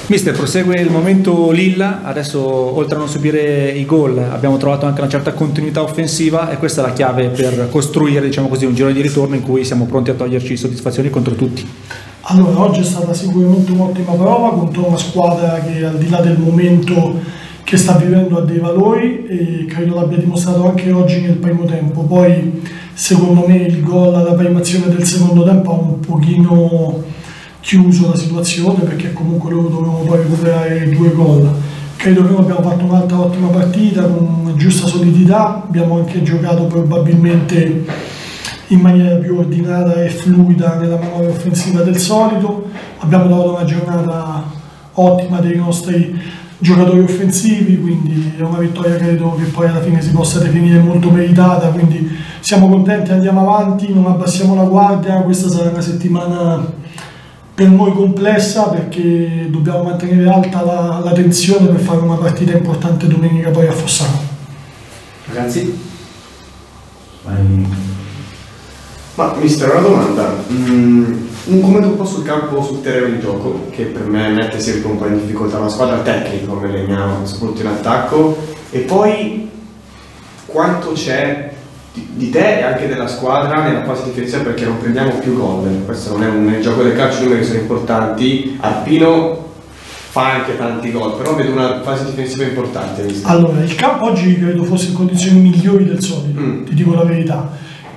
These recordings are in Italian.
Mister, prosegue il momento Lilla, adesso oltre a non subire i gol abbiamo trovato anche una certa continuità offensiva e questa è la chiave per costruire, diciamo così, un giro di ritorno in cui siamo pronti a toglierci soddisfazioni contro tutti. Allora, oggi è stata sicuramente un'ottima prova contro una squadra che al di là del momento che sta vivendo ha dei valori e credo l'abbia dimostrato anche oggi nel primo tempo. Poi secondo me il gol alla prima azione del secondo tempo ha un pochino chiuso la situazione, perché comunque loro dovevano poi recuperare 2 gol. Credo che noi abbiamo fatto un'altra ottima partita con giusta solidità, abbiamo anche giocato probabilmente in maniera più ordinata e fluida nella manovra offensiva del solito, abbiamo dato una giornata ottima dei nostri giocatori offensivi, quindi è una vittoria credo che poi alla fine si possa definire molto meritata, quindi siamo contenti, andiamo avanti, non abbassiamo la guardia. Questa sarà una settimana per noi complessa perché dobbiamo mantenere alta la tensione per fare una partita importante domenica poi a Fossano. Ragazzi? Ma mister, una domanda, un commento un po' sul campo, sul terreno di gioco, che per me mette sempre un po' in difficoltà una squadra tecnica come Legnano, soprattutto in attacco, e poi quanto c'è di te e anche della squadra nella fase difensiva, perché non prendiamo più gol. Questo non è nel gioco del calcio, i numeri sono importanti, Arpino fa anche tanti gol, però vedo una fase difensiva importante. Allora, il campo oggi credo fosse in condizioni migliori del solito, ti dico la verità.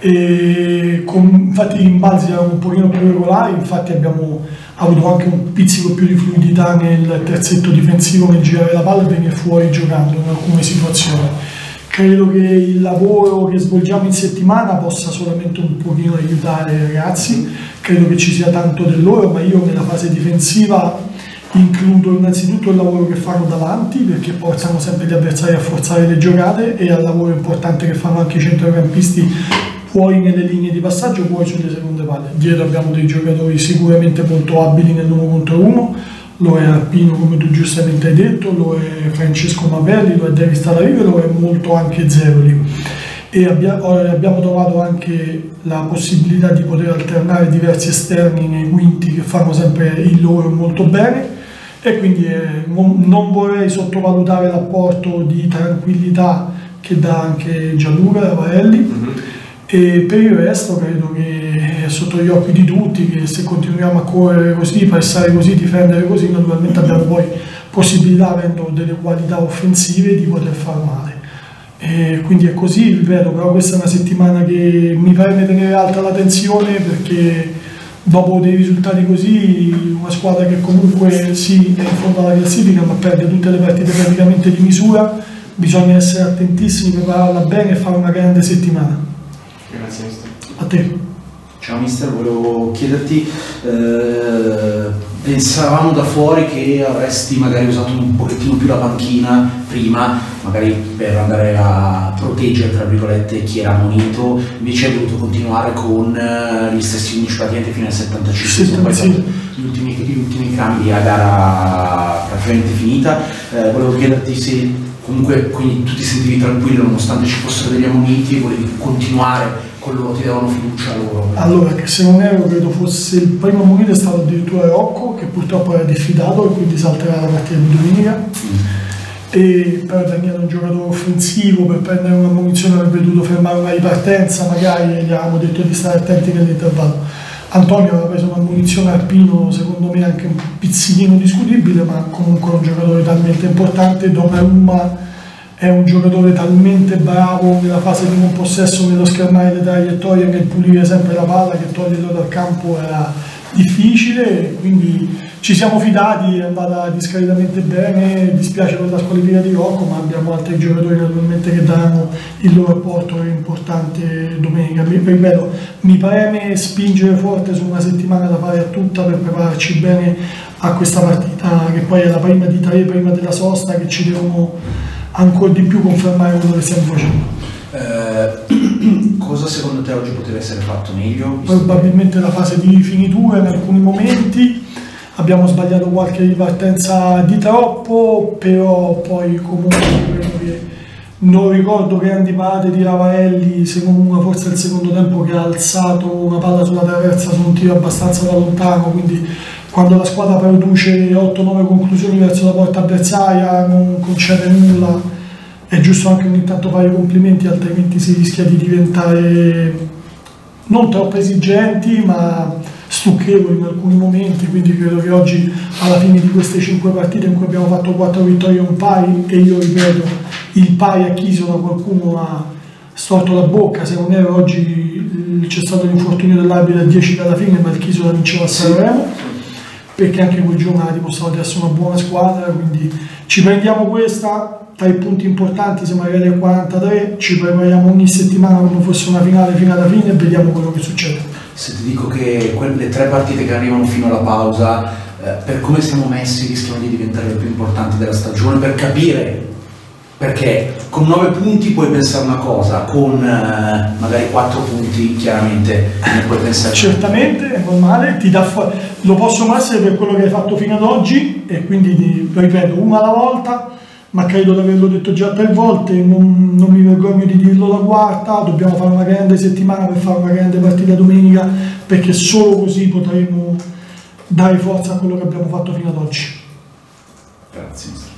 Infatti i rimbalzi erano un pochino più regolari, infatti abbiamo avuto anche un pizzico più di fluidità nel terzetto difensivo nel girare la palla e venire fuori giocando in alcune situazioni. Credo che il lavoro che svolgiamo in settimana possa solamente un pochino aiutare i ragazzi, credo che ci sia tanto del loro, ma io nella fase difensiva includo innanzitutto il lavoro che fanno davanti, perché portano sempre gli avversari a forzare le giocate, e al lavoro importante che fanno anche i centrocampisti, poi nelle linee di passaggio, poi sulle seconde palle. Dietro abbiamo dei giocatori sicuramente molto abili nell'1 contro 1, lo è Arpino come tu giustamente hai detto, lo è Francesco Mapelli, lo è David Stalavive, lo è molto anche Zeroli. E abbiamo trovato anche la possibilità di poter alternare diversi esterni nei quinti che fanno sempre il loro molto bene, e quindi non vorrei sottovalutare l'apporto di tranquillità che dà anche Gianluca Ravarelli. E per il resto credo che è sotto gli occhi di tutti che se continuiamo a correre così, passare così, difendere così, naturalmente abbiamo poi possibilità, avendo delle qualità offensive, di poter far male. E quindi è così, ripeto, però questa è una settimana che mi preme tenere alta la tensione, perché dopo dei risultati così, una squadra che comunque sì è in fondo alla classifica ma perde tutte le partite praticamente di misura, bisogna essere attentissimi, prepararla bene e fare una grande settimana. Grazie mister. A te. Ciao mister, volevo chiederti, pensavamo da fuori che avresti magari usato un pochettino più la panchina prima, magari per andare a proteggere tra virgolette chi era ammonito, invece hai voluto continuare con gli stessi 11 praticamente fino al 75, sì. Gli ultimi cambi a gara praticamente finita. Volevo chiederti se comunque quindi tu ti sentivi tranquillo nonostante ci fossero degli ammoniti e volevi continuare con loro, ti davano fiducia loro? Allora, che se non ero, credo fosse il primo ammonito è stato addirittura Rocco, che purtroppo era diffidato e quindi salterà la partita di domenica. E però Daniele è un giocatore offensivo, per prendere una munizione avrebbe dovuto fermare una ripartenza, magari gli avevamo detto di stare attenti nell'intervallo. Antonio aveva preso una munizione Arpino, secondo me anche un pizzichino discutibile, ma comunque è un giocatore talmente importante. Donnarumma è un giocatore talmente bravo nella fase di non possesso, nello schermare le traiettorie, nel pulire sempre la palla, che toglierlo dal campo era difficile, quindi ci siamo fidati, è andata discretamente bene. Dispiace per la squalifica di Rocco, ma abbiamo altri giocatori naturalmente che daranno il loro apporto importante domenica. Ripeto, mi preme spingere forte su una settimana da fare a tutta per prepararci bene a questa partita, che poi è la prima di 3 prima della sosta, che ci devono ancora di più confermare quello che stiamo facendo. Cosa secondo te oggi poteva essere fatto meglio? Probabilmente la fase di finitura in alcuni momenti, abbiamo sbagliato qualche ripartenza di troppo, però poi comunque credo che non ricordo grandi parate di Ravarelli, secondo una forse il secondo tempo, che ha alzato una palla sulla traversa su un tiro abbastanza da lontano, quindi quando la squadra produce 8-9 conclusioni verso la porta avversaria, non concede nulla, è giusto anche ogni tanto fare i complimenti, altrimenti si rischia di diventare non troppo esigenti ma stucchevoli in alcuni momenti. Quindi credo che oggi, alla fine di queste 5 partite in cui abbiamo fatto 4 vittorie e un pari, e io ripeto, il pari a Chisola qualcuno ha storto la bocca, se non era oggi c'è stato l'infortunio dell'arbitro a 10 dalla fine, ma il Chisola vinceva a Sanremo, perché anche quel giorno ha dimostrato di essere una buona squadra. Quindi ci prendiamo questa tra i punti importanti, se magari a 43, ci prepariamo ogni settimana come fosse una finale fino alla fine e vediamo quello che succede. Se ti dico che quelle 3 partite che arrivano fino alla pausa, per come siamo messi, rischiano di diventare le più importanti della stagione, per capire, perché con 9 punti puoi pensare una cosa, con magari 4 punti chiaramente ne puoi pensare. Certamente, è normale, lo possono essere per quello che hai fatto fino ad oggi, e quindi ripeto, una alla volta, ma credo di averlo detto già 3 volte, non mi vergogno di dirlo la quarta. Dobbiamo fare una grande settimana per fare una grande partita domenica, perché solo così potremo dare forza a quello che abbiamo fatto fino ad oggi. Grazie.